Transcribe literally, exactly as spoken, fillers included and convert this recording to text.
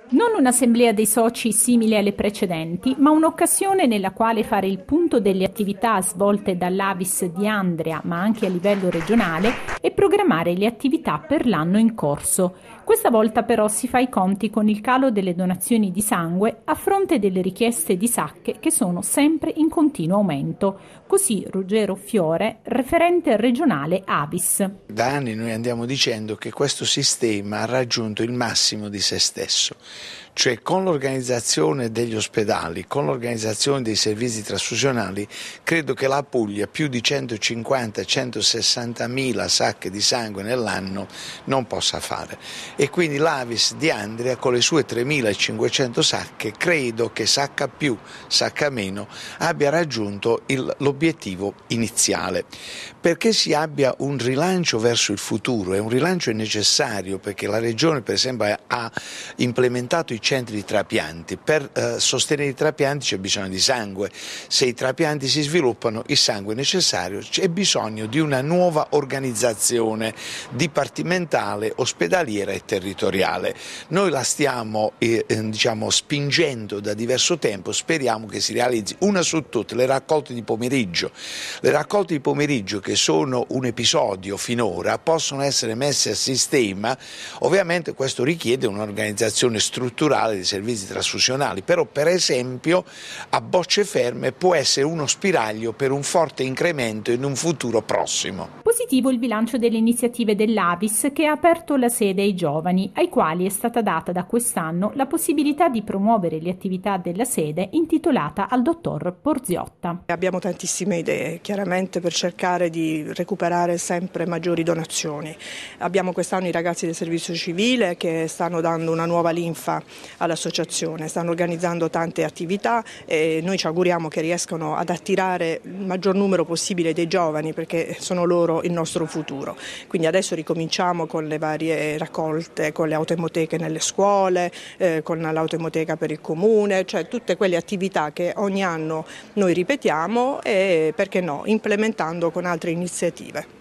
Non un'assemblea dei soci simile alle precedenti, ma un'occasione nella quale fare il punto delle attività svolte dall'Avis di Andria, ma anche a livello regionale, e programmare le attività per l'anno in corso. Questa volta però si fa i conti con il calo delle donazioni di sangue a fronte delle richieste di sacche che sono sempre in continuo aumento. Così Ruggero Fiore, referente regionale Avis. Da anni noi andiamo dicendo che questo sistema ha raggiunto il massimo di se stesso. Cioè con l'organizzazione degli ospedali, con l'organizzazione dei servizi trasfusionali, credo che la Puglia più di centocinquanta centosessanta mila sacche di sangue nell'anno non possa fare. E quindi l'Avis di Andria con le sue tremilacinquecento sacche, credo che sacca più, sacca meno, abbia raggiunto il, l'obiettivo iniziale. Perché si abbia un rilancio verso il futuro, e un rilancio è necessario perché la Regione per esempio ha implementato i centri di trapianti. Per eh, sostenere i trapianti c'è bisogno di sangue, se i trapianti si sviluppano il sangue è necessario, c'è bisogno di una nuova organizzazione dipartimentale, ospedaliera e territoriale. Noi la stiamo eh, diciamo, spingendo da diverso tempo, speriamo che si realizzi una su tutte, le raccolte di pomeriggio. Le raccolte di pomeriggio che sono un episodio finora possono essere messe a sistema, ovviamente questo richiede un'organizzazione strutturale dei servizi trasfusionali, però per esempio a Bocce Ferme può essere uno spiraglio per un forte incremento in un futuro prossimo. Positivo il bilancio delle iniziative dell'Avis che ha aperto la sede ai giovani, ai quali è stata data da quest'anno la possibilità di promuovere le attività della sede intitolata al dottor Porziotta. Abbiamo tantissime idee, chiaramente per cercare di recuperare sempre maggiori donazioni. Abbiamo quest'anno i ragazzi del servizio civile che stanno dando una nuova linfa all'associazione, stanno organizzando tante attività e noi ci auguriamo che riescano ad attirare il maggior numero possibile dei giovani perché sono loro il nostro futuro. Quindi adesso ricominciamo con le varie raccolte, con le autoemoteche nelle scuole, eh, con l'autoemoteca per il comune, cioè tutte quelle attività che ogni anno noi ripetiamo e perché no, implementando con altre iniziative.